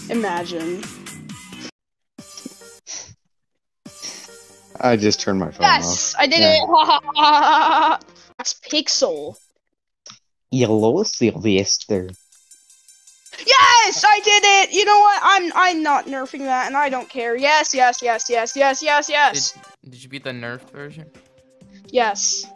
Imagine. I just turned my phone Yes, off. I did it. That's Pixel. Yellow Sylvester. Yes, I did it. You know what? I'm not nerfing that, and I don't care. Yes. Did you beat the nerfed version? Yes.